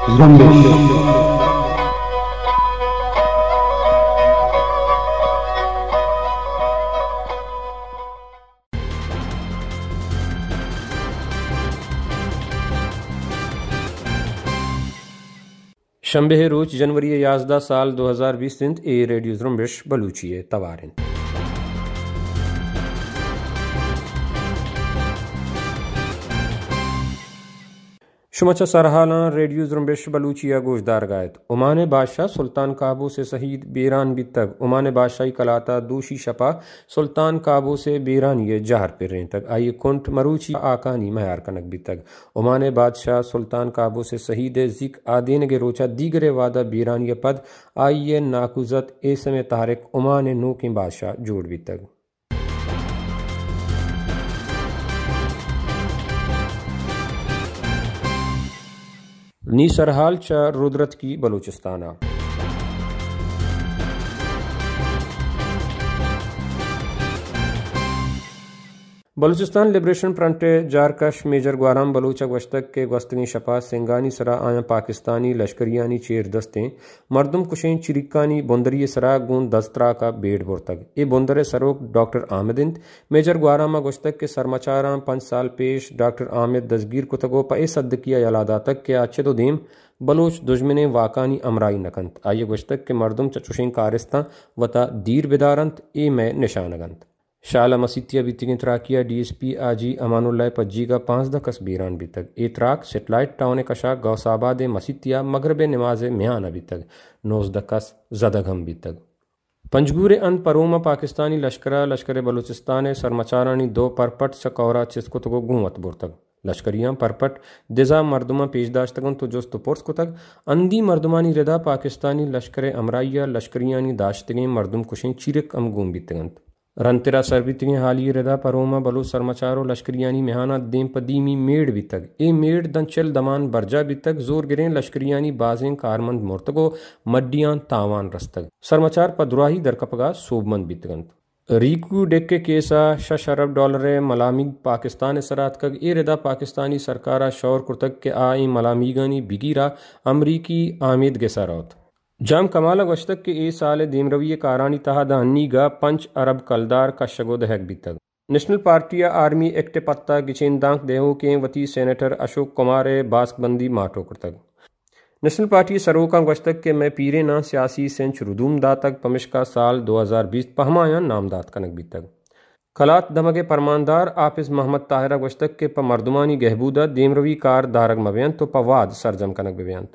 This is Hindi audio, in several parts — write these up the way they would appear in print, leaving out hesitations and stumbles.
जुम्बिश। शंबे रोज जनवरी 11 साल 2020 ए रेडियो जुम्बिश बलूचिये तवारिन। शुमचा सरहाला रेडियो जुम्बिश बलूचिया गोशदार गायत उमाने बादशाह सुल्तान काबू से शहीद बेरान बितग उमाने बादशाही कलाता दूशी शपा सुल्तान काबू से बेरान ये जहर पिर्रें तक आइए कुंठ मरूची आकानी महयार कनक बितग उमाने बादशाह सुल्तान काबू से शहीद जिक आदेन के रोचा दीगरे वादा बेरान ये पद आइए नाकुजत ए समय तारिक उमाने नो के बादशाह जोड़ बितग। नी सरहाल च रुद्रत की बलूचिस्ताना बलूचिस्तान लिबरेशन फ्रंट जारकश मेजर ग्वाराम बलूचा गश्तक के गस्तनी शपा सिंगानी सरा आया पाकिस्तानी लश्करियानी चेर दस्तें मरदम कुशें चिरिकानी बुंदरी सरा गुन दस्तरा का बेड़ बुरतक ए बुंदरे सरोक डॉक्टर आमिदिंद मेजर ग्वारामा गश्तक के सरमाचारा 5 साल पेश डॉक्टर आमिद दसगीर कुतगो पे सद किया यलादा तक के अच्छे तो देम बलोच दुश्मने वाकानी अमराई नकंत आइए गश्तक के मरदम चचुशें कारिस्ता वता दीर बिदारंत ए में निशानगंत शाला मसीतिया बीतिगे त्राकिया डीएसपी आजी अमानुल्लाह पज्जी का 5 दकस बीरान बीतक ए त्राक सेटेलाइट टाउन कशा गौसाबाद मसीतिया मगरब नमाज म्यान अभी तक 9 दकस जदगम बीतक पंजगूरे अन परोमा पाकिस्तानी लश्कर बलूचिस्तान सरमचारानी 2 परपट सकौरा चिस्कुत को गुवत बुरतक लश्करियां परपट दिजा मर्दुमा पेशदाश्तगन तो जोस्त पुर्स कुतक अंदी मर्दुमानी रिदा पाकिस्तानी लश्कर अमराइया लश्करियानी दाश्तगें मर्दुम कुशें चिरक अम गुम बीतगंत रंतिरा सरबितगे हाली रिदा परोमा बलू सरमचारो लश्करियानी मेहाना देम पदीमी मेड़ बितग ए मेड़ दंचल दमान बरजा बितग जोर गिरें लश्करियानी बाजें कारमंद मुर्तगो मड्डियां तावान रस्तग सरमचार पदुराही दरकपगा सोबमंद बितगंत रीकू डेक्के केसा $6 अरब मलामिग पाकिस्तान सरात कग ए रिदा पाकिस्तानी सरकारा शौर कुर्तक के आई मलामिगानी बिगीरा अमरीकी आमिद गेसारौत जाम कमाला गश्तक के ए साल देमरवी कारानी तहादा अन्नीगा 5 अरब कलदार का शगो दहक बीतक नेशनल पार्टिया आर्मी एक्ट पत्ता गिचेन दांक देहो के वती सेनेटर अशोक कुमार बास्कबंदी माटो करतक नेशनल पार्टी सरोका गश्तक के मैं पीरे ना सियासी सेंच रुदूम दातक पमिशका साल 2020 पहमाया नामदात कनक बीतक खलात दमगे परमानदार आपिस मोहम्मद ताहिरा गश्तक के प मर्दुमानी गहबूदा देमरवी कार दारग मबयंत तो पवाद सरजम कनक बेबयंत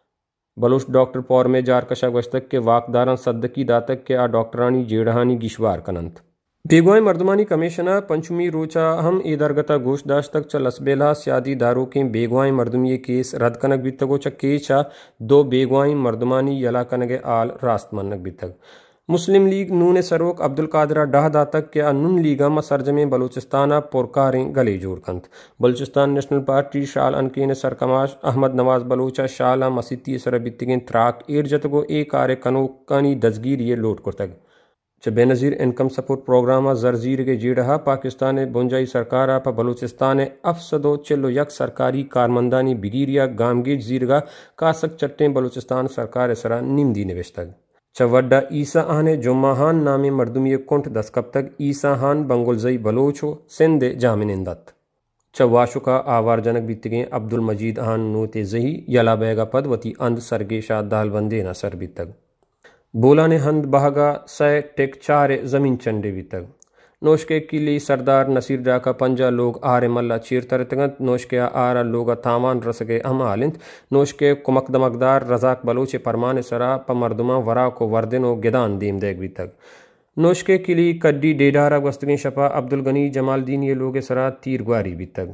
बलूच डॉक्टर पौर में जारकशा गश्तक के वाकदारान सद्दकी दातक के आ डॉक्टरानी जेड़हानी गिशवार कनंत बेगोय मर्दमानी कमिश्नर पंचमी रोचा हम एदरगता गोशदाश्त तक च लसबेला सियादी दारों के बेगवाई मर्दमी केस रद्द कनक बितगो च केचा 2 बेगवाई मर्दमानी यला कनगे आल रास्त मनक बितक मुस्लिम लीग नून सरोक अब्दुल कादरा डाह दातक के नून लीगा म सरजमे बलूचिस्ताना पुरकारें गले जोड़ कंत बलूचिस्तान नेशनल पार्टी शाल अनकेन सरकमाश अहमद नवाज बलूचा शाला मसीती सर बितगें त्राक एरजतगो ए कार्य कनोकानी दजगीर ये लोट कुर्तग च बेनजीर इनकम सपोर्ट प्रोग्राम जरजीर के जीड़हा पाकिस्तान बुंजाई सरकार प बलूचिस्तान अफसदो चिल्लो यक सरकारी कारमंदानी बिगिरिया गामगेज जीरगा कासक चट्टें बलूचिस्तान सरकार सरा निमदी निवेशतग चवड्डा ईसा आने जुम्माहान नामे मर्दुमी कुंठ दस्कब तक ईसा हान बंगुलजई बलोचो सिंध जामिनंदत चवाशुका आवार जनक बीतगे अब्दुल मजीद आन नोते जही यला बैगा पद वती अंध सरगेशा दाल बंदे न सर बीतग बोला ने हंद बहगा सै टेक चारे जमीन चंडे बीतग नोशके किली सरदार नसीर डाका पंजा लोग आरे मल्ला चीर तरतगंत नोशके आरा लोग तामान रसगे अमालिंत नोशके कुमक दमकदार रजाक बलोचे परमाने सरा प मर्दुमा वरा को वर्दनो गिदान दीम देग भी तक नोशके किली कड्डी डेडारा गस्तगी शपा अब्दुल गनी जमालदीन ये लोग सरा तीर ग्वारी भी तक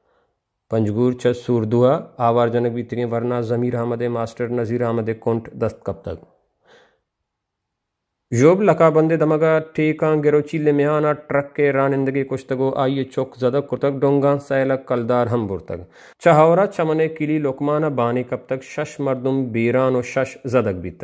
पंजगूर च सूरदुआ आवार जनक भी तगे वरना जमीर अहमद मास्टर नजीर अहमद कुंठ दस्त कब तक जोब लकाबंदे दमगा टेका गिरोचिले मेहाना ट्रक के रानिंदगी कुश्तगो आइए चौक जदक कुतक डोंगा सैलक कलदार हम बुरतक चहावरा चमने किली लोकमाना बाने कब तक शश मर्दुम बीरान और शश जदक भी तक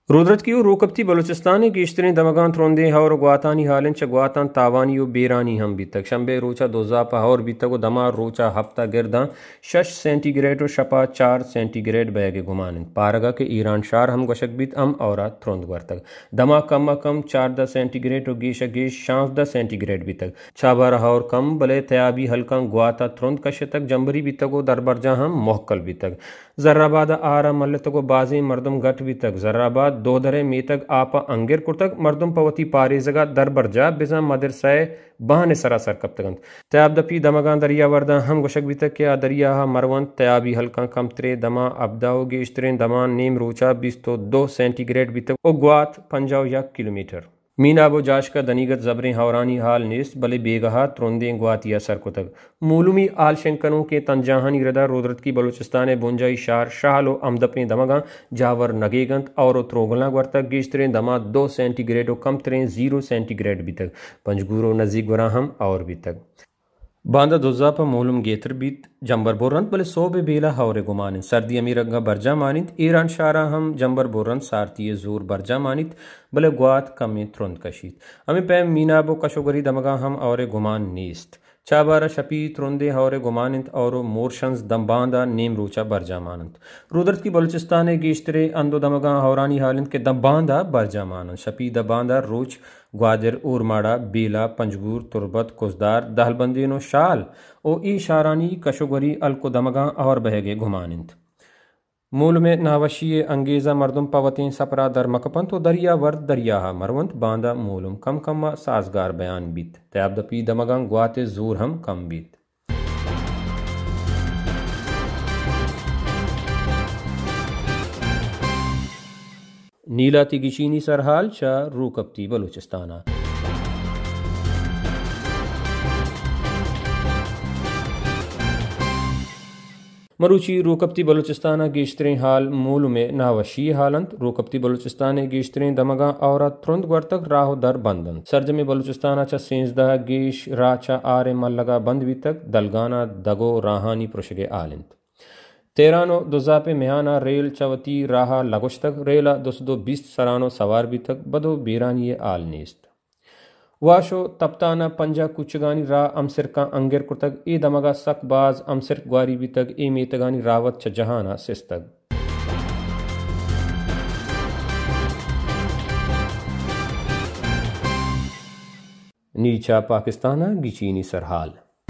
रुद्रत की रोकबती बलूचिस्तान गेश्तरें दमगान थ्रोंदे और ग्वातानी हालन च ग्वातान तावानी व बेरानी हम भी तक शंबे रोचा दोजापा और भी तक दमा रोचा हफ्ता गिरदा 6 सेंटीग्रेड और शपा 4 सेंटीग्रेड बैगे घुमान पारगा के ईरान शार हम गशक बीत अम और थ्रोंद वर तक दमा कम 14 सेंटीग्रेड और गेश गेश 15 सेंटीग्रेड भी तक छाबारा और कम बले तयाबी हल्का ग्वाता थ्रोंद कश तक जम्बरी भी तक दरबरजा हम मोहकल भी तक जर्राबाद आरा मल्ल तक बाजे मर्दम गट भी तक जर्राबाद दो दरे मेतक आपा अंगिर कुर्तक मर्दम पवती पारे जगह दरबरजा बिजा मदरसाए बहाने सरासर कब तक तयाब दपी दमगान दरिया वर्दा हम गुशक भी तक क्या दरिया मरवंत तयाबी हल्का कम त्रे दमा अबदाओ गेश्तरें दमा नेम रोचा 20 तो 2 सेंटीग्रेड भी तक ग्वात 50 किलोमीटर मीनाबो जाश का दनीगत जबरें हवरानी हाल निस्त बले बेगहा त्रोंदे ग्वातिया सरकुतक मूलुमी आल शंकनों के तंजाहानी रदा रोदरत की बलूचिस्तान बुंजाई शार शाहलो अमदपने दमगा जावर नगेगंत और त्रोगला वर्तक गेश्तरें दमा 2 सेंटीग्रेड और कम तरें 0 सेंटीग्रेड भी तक पंजगूरो नजीक वराहम और भी तक बांदा दुजापा मूलम गेतर बीत जंबर बोरंत बले सोबे बेला हौरे गुमानित सर्दी अमीर रंगा बरजा मानित ईरान शारा हम जंबर बोरंत सारतीय जोर बरजा मानित बले ग्वात कमी थ्रोंद कशीत हमें पैम मीनाबो कशोगरी दमगा हम और गुमान नीस्त चाबारा शपी त्रोंदे हौरे गुमानित और मोरशंस दम्बांदा नेम रोचा बरजा मानंत रुदरत की बलूचिस्तान गेश्तरे अंदो दमगा हौरानी हालंत के दम्बांदा बरजा मानंत शपी दबांदा रोच ग्वादर उरमाड़ा बेला पंजगूर तुरबत कुजदार दहलबंदीनो शाल ओ ई शारानी कशोगरी अलको दमगा और बहगे घुमानिंत मूल में नावशिये अंगेजा मर्दुम पवतें सपरा दर मकपन तो दरिया वर्द दरिया मरवंत बांदा मूलम कम कम साजगार बयान बीत तयाब दपी दमगा ग्वाते जोर हम कम बीत नीला तिगिचीनी सरहाल शाह रूकबती बलूचिस्ताना मरूची रोकबती बलूचिस्तान गेश्तरें हाल मूल में नावशी हालंत रोकबती बलूचिस्तान गेश्तरें दमगा और थ्रुंद वर्तक राहो दर बंदन सरजमे बलूचिस्तान चा सेंसदा गेश राचा आरे मल्लगा बंद भी तक दलगाना दगो राहानी पुरुषगे आलिंत तेरानो दुजापे मेहाना रेल चवती राहा लगोश तक रेला 220 सरानो सवार भी तक बदो बेरानी आल नेस्त वाशो तप्ताना पंजा कुचगानी रा अमसिर का अंगिर कुतक ए दमगा सकबाज अमसिर ग्वारी भी तक ए मेतगानी रावत छ जहाना सिस्तक नीचा पाकिस्ताना गिचीनी सरहाल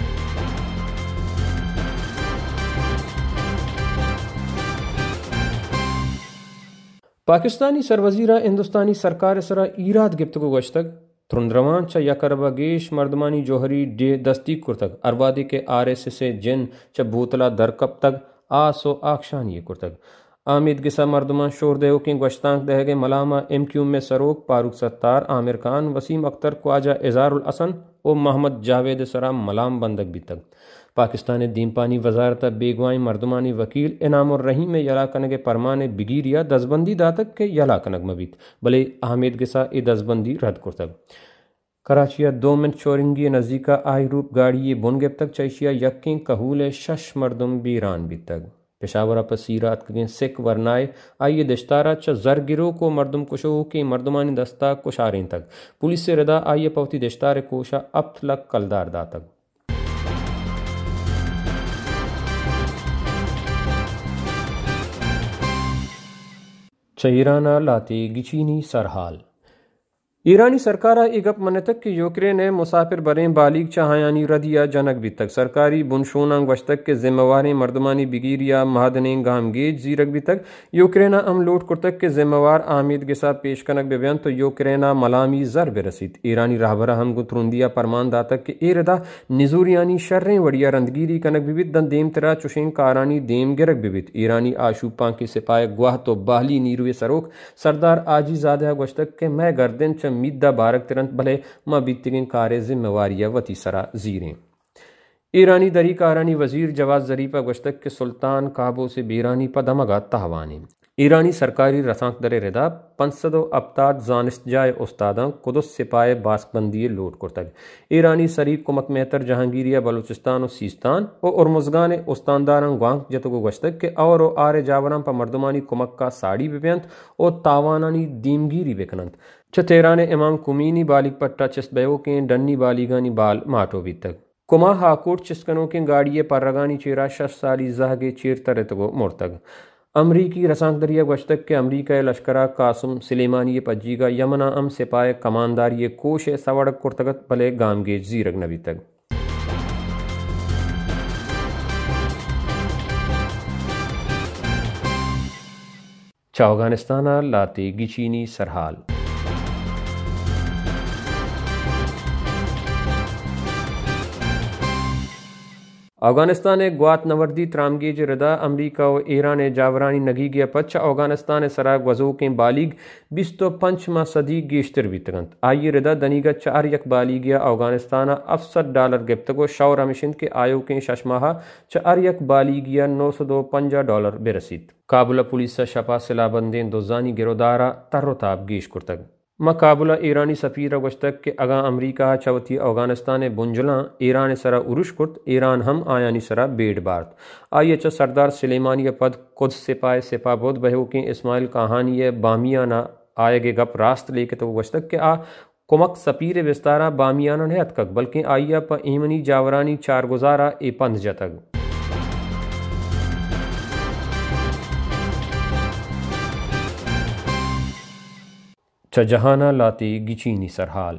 पाकिस्तानी सरवजीरा हिंदुस्तानी सरकार सरा ईराद गिफ्त को गश्तक थ्रुंद्रवान च यकरबा गेश मर्दमानी जोहरी डे दस्ती कुर्तक अरबादी के RSS जिन च बोतला दरकब तक आसो आक्षानी कुर्तक आमिद गिसा मर्दमान शोर देव की गश्तांक दहगे मलामा MQ में सरोक फारूक सत्तार आमिर खान वसीम अख्तर ख्वाजा एजारुल हसन और मोहम्मद जावेद सराम मलाम बंदक भी तक पाकिस्तान दीमपानी वजारत बेगवाई मर्दमानी वकील इनामुर रहीम में यलाकनग परमाने बिगिरिया दसबंदी दातक के यलाकनग मबीत भले अहमद गिसा ए दसबंदी रद्द कुर्तक कराचिया 2 मिनट चोरिंगी नज़दीका आई रूप गाड़ी बुनगेब तक चैशिया यक्की कहूल शश मर्दम बीरान भी तक पेशावरा पसीरात के सिख वरनाए आइए दश्तारा च जर गिरो को मर्दम कुशो के मर्दमानी दस्ता कुशारें तक पुलिस से रदा आइए पवती दश्तार कोशा अब तलक कलदार दा तक ईराना लाते गिचीनी सरहाल ईरानी सरकार इगप मनतक के यूक्रेन मुसाफिर बरें बालिग चाहयानी रदिया जनक भी तक सरकारी बुनशोनांग वशतक के जिम्मेवार मर्दमानी बिगिरिया महादने गामगेज जीरक भी तक यूक्रेना अम लूट कुर्तक के जिम्मेवार आमिद गिसा पेश कनक बेबयान तो यूक्रेना मलामी जर बेरसीत ईरानी राहबरा हम गुतरुंदिया परमान दातक के एरदा निजूरियानी शर्रें वड़िया रंदगिरी कनक बिबित दन देम तरा चुशें कारानी देम गिरक बिबित ईरानी आशूपा के सिपाही गुआह तो बाहली नीरुए सरोक सरदार आजी जादा वशतक के मैं गर्दन च मिद्दा बारक तिरंत भले मां बीतगिन कार्य जिम्मेवारिया वती सरा जीरें ईरानी दरी कारानी वजीर जवाज जरीफा गश्तक के सुल्तान काबो से बीरानी पदमगा तावानी ईरानी सरकारी रसांक दरे रिदा 500 अब्ताद जानस्जाय उस्तादा कुदस सिपाए बासबंदी लूट कुर्तग ईरानी सरी कुमक मेहतर जहांगीरिया बलूचिस्तान और सीस्तान और उर्मुजगान उस्तानदारन ग्वांग जतगो गश्तक के और आरे जावरान पर मर्दमानी कुमक का साड़ी बिपयंत और तावानानी दीमगिरी बेकनंत तेहरान इमाम कुमीनी बालिग पट्टा चिस्बयो के डन्नी बालिगानी बाल माटो भी तक कुमा हाकोट चिस्कनों के गाड़िए पररगानी चेरा 6 साली जहगे चेर तरतगो मोरतग अमरीकी रसांकदरिया गश्तक के अमरीका लश्करा कासुम सिलेमानी पज्जीगा यमना अम सिपाए कमानदारी कोश सवड़क कुर्तगत भले गामगे जीरग नबी तक अफगानिस्तान लाते गिचीनी सरहाल अफगानिस्तान ग्वात नवर्दी त्रामगेज रदा अमरीका और ईरान जावरानी नगी गया पच्चा अफगानिस्तान सरा गजो के बालिग 25 सदी गेश्तर बीतगंत आइए रदा दनीगा 4 यक बालिगिया अफगानिस्तान $50 गिफ्तगो शौर मिशन के आयो के शशमाहा 4 यक बालिगिया $950 बेरसीत काबुल पुलिस शपा सिलाबंदें दोजानी गिरोदारा तर्रोताब गेश कुर्तग मकाबुला ईरानी सफ़ीर गश्तक के अगा अमरीका चवती अफगानिस्तान बुंजला ईरान सरा उरुश कुर्त ईरान हम आयानी सरा बेड बार्त आइए च सरदार सुलेमानी पद खुद सिपाए सिपाबोद बहो के इस्माइल कहानी बामियाना आयगे गप रास्त लेके तो गश्तक के आ कुमक सपीर विस्तारा बामियाना ने अतकक बल्कि आइया प ईमनी जावरानी चार गुजारा ए पंध जतक जहाना लाती गिचीनी सरहाल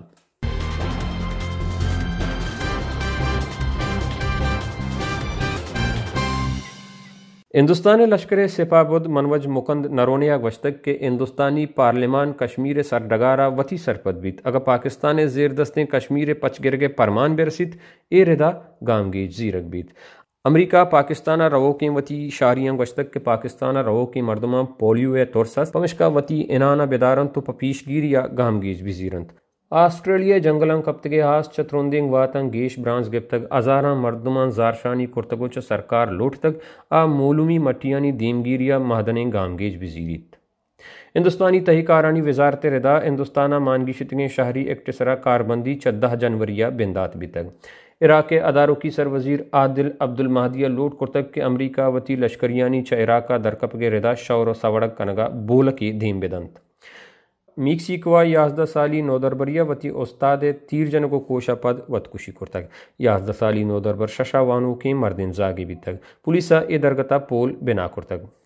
हिंदुस्तान लश्कर सिपाबुद मनवज मुकंद नरोनिया गश्तक के हिंदुस्तानी पार्लिमान कश्मीर सरडगारा वती सरपद बीत अगर पाकिस्तान जेर दस्तें कश्मीर पचगिर के परमान बेरसित ए रिदा गामगी जीरक बीत अमरीका पाकिस्तान रवो के वती शारियां गश्तक के पाकिस्तान रवो के मर्दमा पोलियो तुरसस पमिशका वती इनाना बेदारन तो पपीशगीर या गामगीज बिजीरंत ऑस्ट्रेलिया जंगलंग कप्तगे हास चत्रोंदिंग वातंग गेश ब्रांस गिप्तग अजारा मर्दमान जारशानी कुर्तगो च सरकार लोट तक आ मोलूमी मटियानी दीमगीरिया महदने गामगीज बिजीरित हिंदुस्तानी तहकारानी वजारत रिदा हिंदुस्ताना मानगी शितगे शहरी एक्टसरा कारबंदी 14 जनवरिया बिंदात भी तक इराक अदारों की सरवजीर आदिल अब्दुल महदिया लोट कुर्तक के अमरीका वती लश्करियानी च इराक दरकप के रिदा शौर सवड़क कनगा बोल की धीम बेदंत मीक्सिकवा 11 साली नौदरबरिया वती उस्ताद तीर जन को कोशा पद वतकुशी कुर्तक 11 साली नौदरबर शशा वानू के मर्दिन जागे भी तक पुलिस ए दरगता पोल बिना कुर्तक